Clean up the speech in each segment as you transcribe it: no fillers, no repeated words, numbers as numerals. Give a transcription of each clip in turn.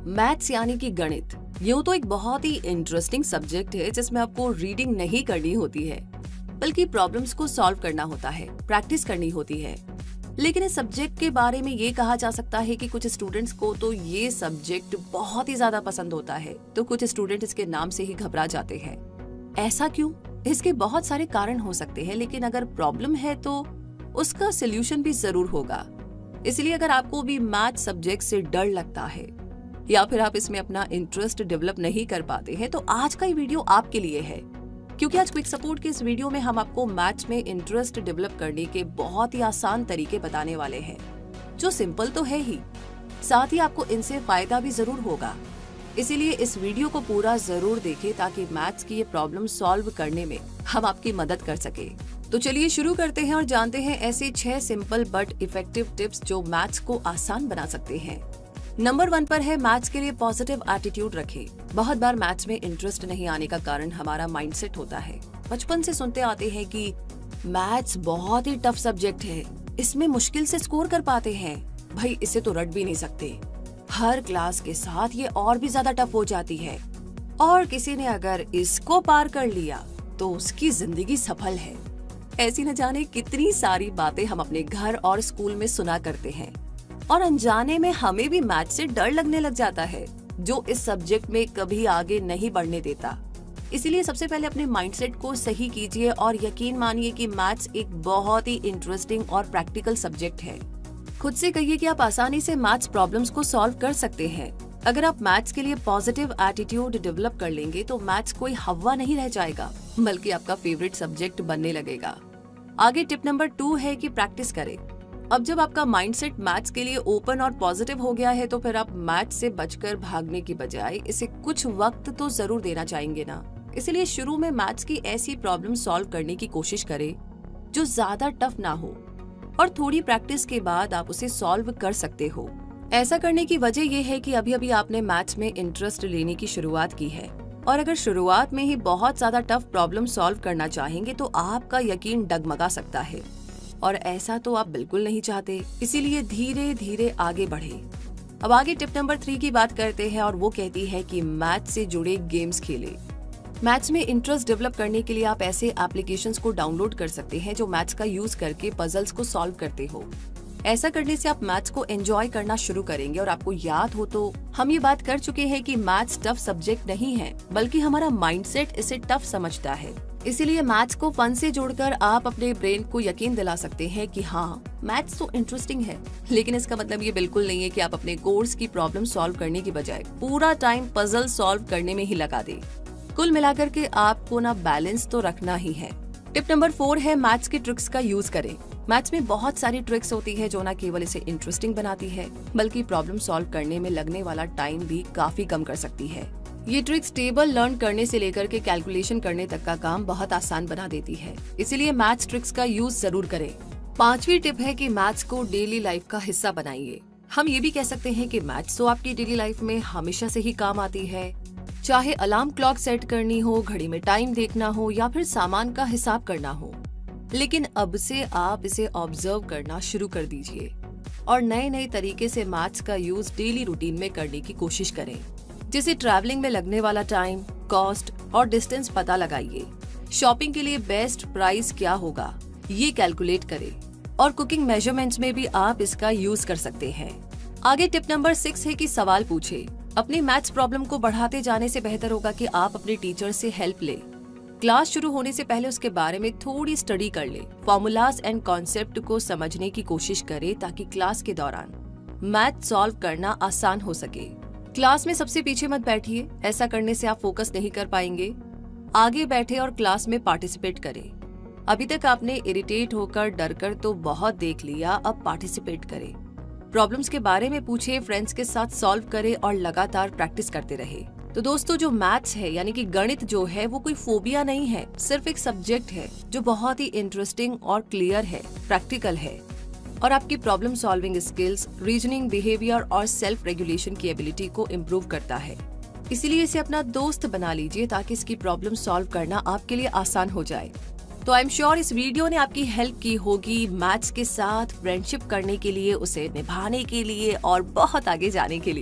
Maths यानी कि गणित यूं तो एक बहुत ही इंटरेस्टिंग सब्जेक्ट है जिसमें आपको रीडिंग नहीं करनी होती है, बल्कि प्रॉब्लम्स को सॉल्व करना होता है, प्रैक्टिस करनी होती है। लेकिन इस सब्जेक्ट के बारे में ये कहा जा सकता है कि कुछ स्टूडेंट्स को तो ये सब्जेक्ट बहुत ही ज्यादा पसंद होता है, तो कुछ स्टूडेंट इसके नाम से ही घबरा जाते हैं। ऐसा क्यों? इसके बहुत सारे कारण हो सकते हैं, लेकिन अगर प्रॉब्लम है तो उसका सोल्यूशन भी जरूर होगा। इसलिए अगर आपको भी मैथ सब्जेक्ट से डर लगता है या फिर आप इसमें अपना इंटरेस्ट डेवलप नहीं कर पाते हैं, तो आज का ये वीडियो आपके लिए है। क्योंकि आज क्विक सपोर्ट के इस वीडियो में हम आपको मैथ्स में इंटरेस्ट डेवलप करने के बहुत ही आसान तरीके बताने वाले हैं, जो सिंपल तो है ही, साथ ही आपको इनसे फायदा भी जरूर होगा। इसीलिए इस वीडियो को पूरा जरूर देखें ताकि मैथ्स की ये प्रॉब्लम सॉल्व करने में हम आपकी मदद कर सके। तो चलिए शुरू करते हैं और जानते हैं ऐसे 6 सिंपल बट इफेक्टिव टिप्स जो मैथ्स को आसान बना सकते हैं। नंबर 1 पर है मैथ्स के लिए पॉजिटिव एटीट्यूड रखें। बहुत बार मैथ्स में इंटरेस्ट नहीं आने का कारण हमारा माइंडसेट होता है। बचपन से सुनते आते हैं कि मैथ्स बहुत ही टफ सब्जेक्ट है, इसमें मुश्किल से स्कोर कर पाते हैं, भाई इसे तो रट भी नहीं सकते, हर क्लास के साथ ये और भी ज्यादा टफ हो जाती है, और किसी ने अगर इसको पार कर लिया तो उसकी जिंदगी सफल है। ऐसी न जाने कितनी सारी बातें हम अपने घर और स्कूल में सुना करते हैं, और अनजाने में हमें भी मैथ्स से डर लगने लग जाता है, जो इस सब्जेक्ट में कभी आगे नहीं बढ़ने देता। इसीलिए सबसे पहले अपने माइंडसेट को सही कीजिए और यकीन मानिए कि मैथ्स एक बहुत ही इंटरेस्टिंग और प्रैक्टिकल सब्जेक्ट है। खुद से कहिए कि आप आसानी से मैथ्स प्रॉब्लम्स को सॉल्व कर सकते हैं। अगर आप मैथ्स के लिए पॉजिटिव एटीट्यूड डेवलप कर लेंगे तो मैथ्स कोई हवा नहीं रह जाएगा, बल्कि आपका फेवरेट सब्जेक्ट बनने लगेगा। आगे टिप नंबर 2 है कि प्रैक्टिस करें। अब जब आपका माइंडसेट मैथ्स के लिए ओपन और पॉजिटिव हो गया है, तो फिर आप मैथ्स से बचकर भागने की बजाय इसे कुछ वक्त तो जरूर देना चाहेंगे ना। इसलिए शुरू में मैथ्स की ऐसी प्रॉब्लम सॉल्व करने की कोशिश करें जो ज्यादा टफ ना हो, और थोड़ी प्रैक्टिस के बाद आप उसे सॉल्व कर सकते हो। ऐसा करने की वजह यह है कि अभी अभी आपने मैथ्स में इंटरेस्ट लेने की शुरुआत की है, और अगर शुरुआत में ही बहुत ज्यादा टफ प्रॉब्लम सॉल्व करना चाहेंगे तो आपका यकीन डगमगा सकता है, और ऐसा तो आप बिल्कुल नहीं चाहते। इसीलिए धीरे धीरे आगे बढ़े। अब आगे टिप नंबर 3 की बात करते हैं, और वो कहती है कि मैथ्स से जुड़े गेम्स खेलें। मैथ्स में इंटरेस्ट डेवलप करने के लिए आप ऐसे एप्लीकेशंस को डाउनलोड कर सकते हैं जो मैथ्स का यूज करके पजल्स को सॉल्व करते हो। ऐसा करने से आप मैथ्स को एंजॉय करना शुरू करेंगे। और आपको याद हो तो हम ये बात कर चुके हैं कि मैथ्स टफ सब्जेक्ट नहीं है, बल्कि हमारा माइंडसेट इसे टफ समझता है। इसीलिए मैथ्स को फन से जोड़कर आप अपने ब्रेन को यकीन दिला सकते हैं कि हाँ, मैथ्स तो इंटरेस्टिंग है। लेकिन इसका मतलब ये बिल्कुल नहीं है कि आप अपने कोर्स की प्रॉब्लम सॉल्व करने की बजाय पूरा टाइम पजल सॉल्व करने में ही लगा दें। कुल मिलाकर के आपको ना बैलेंस तो रखना ही है। टिप नंबर 4 है मैथ्स की ट्रिक्स का यूज करें। मैथ्स में बहुत सारी ट्रिक्स होती है जो न केवल इसे इंटरेस्टिंग बनाती है, बल्कि प्रॉब्लम सॉल्व करने में लगने वाला टाइम भी काफी कम कर सकती है। ये ट्रिक्स टेबल लर्न करने से लेकर के कैलकुलेशन करने तक का काम बहुत आसान बना देती है। इसीलिए मैथ्स ट्रिक्स का यूज जरूर करें। 5वीं टिप है कि मैथ्स को डेली लाइफ का हिस्सा बनाइए। हम ये भी कह सकते हैं कि मैथ्स तो आपकी डेली लाइफ में हमेशा से ही काम आती है, चाहे अलार्म क्लॉक सेट करनी हो, घड़ी में टाइम देखना हो, या फिर सामान का हिसाब करना हो। लेकिन अब से आप इसे ऑब्जर्व करना शुरू कर दीजिए और नए नए तरीके से मैथ्स का यूज डेली रूटीन में करने की कोशिश करें। जैसे ट्रैवलिंग में लगने वाला टाइम, कॉस्ट और डिस्टेंस पता लगाइए। शॉपिंग के लिए बेस्ट प्राइस क्या होगा ये कैलकुलेट करें, और कुकिंग मेजरमेंट्स में भी आप इसका यूज कर सकते हैं। आगे टिप नंबर 6 है कि सवाल पूछे। अपनी मैथ्स प्रॉब्लम को बढ़ाते जाने से बेहतर होगा कि आप अपने टीचर से हेल्प ले। क्लास शुरू होने से पहले उसके बारे में थोड़ी स्टडी कर ले, फॉर्मूलाज एंड कॉन्सेप्ट को समझने की कोशिश करे, ताकि क्लास के दौरान मैथ सॉल्व करना आसान हो सके। क्लास में सबसे पीछे मत बैठिए, ऐसा करने से आप फोकस नहीं कर पाएंगे। आगे बैठे और क्लास में पार्टिसिपेट करें। अभी तक आपने इरिटेट होकर डरकर तो बहुत देख लिया, अब पार्टिसिपेट करें। प्रॉब्लम्स के बारे में पूछे, फ्रेंड्स के साथ सॉल्व करे और लगातार प्रैक्टिस करते रहे। तो दोस्तों, जो मैथ्स है यानी कि गणित जो है वो कोई फोबिया नहीं है, सिर्फ एक सब्जेक्ट है जो बहुत ही इंटरेस्टिंग और क्लियर है, प्रैक्टिकल है, और आपकी problem solving skills, reasoning, behaviour और सेल्फ रेगुलेशन की एबिलिटी को इम्प्रूव करता है। इसीलिए इसे अपना दोस्त बना लीजिए ताकि इसकी प्रॉब्लम सॉल्व करना आपके लिए आसान हो जाए। तो आई एम श्योर इस वीडियो ने आपकी हेल्प की होगी मैथ्स के साथ फ्रेंडशिप करने के लिए, उसे निभाने के लिए और बहुत आगे जाने के लिए।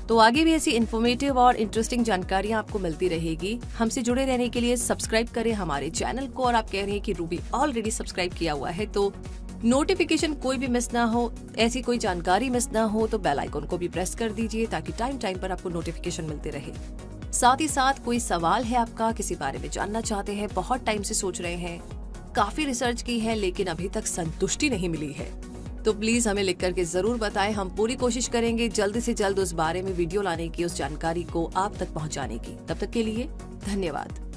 तो आगे भी ऐसी इन्फॉर्मेटिव और इंटरेस्टिंग जानकारियां आपको मिलती रहेगी। हमसे जुड़े रहने के लिए सब्सक्राइब करें हमारे चैनल को। और आप कह रहे हैं कि रूबी ऑलरेडी सब्सक्राइब किया हुआ है, तो नोटिफिकेशन कोई भी मिस ना हो, ऐसी कोई जानकारी मिस ना हो, तो बेल आइकन को भी प्रेस कर दीजिए ताकि टाइम टाइम पर आपको नोटिफिकेशन मिलते रहे। साथ ही साथ कोई सवाल है आपका, किसी बारे में जानना चाहते हैं, बहुत टाइम से सोच रहे हैं, काफी रिसर्च की है लेकिन अभी तक संतुष्टि नहीं मिली है, तो प्लीज हमें लिख करके जरूर बताएं। हम पूरी कोशिश करेंगे जल्द से जल्द उस बारे में वीडियो लाने की, उस जानकारी को आप तक पहुंचाने की। तब तक के लिए धन्यवाद।